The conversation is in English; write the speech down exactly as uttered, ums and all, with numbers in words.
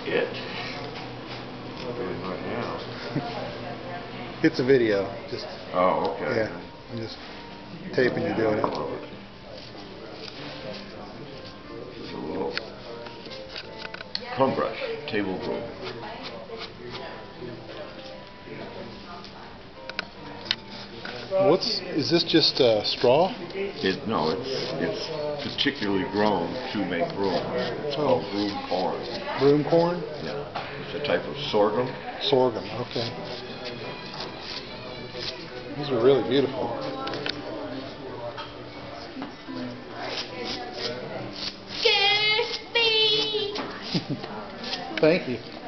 it. Right now. It's a video. Just. Oh, okay. Yeah. I'm just taping you doing it. This is a little crumb brush, table broom. What's is this? Just uh, straw? It, no, it's it's particularly grown to make broom. It's called broom corn. Broom corn? Yeah, it's a type of sorghum. Sorghum. Okay. These are really beautiful. Thank you.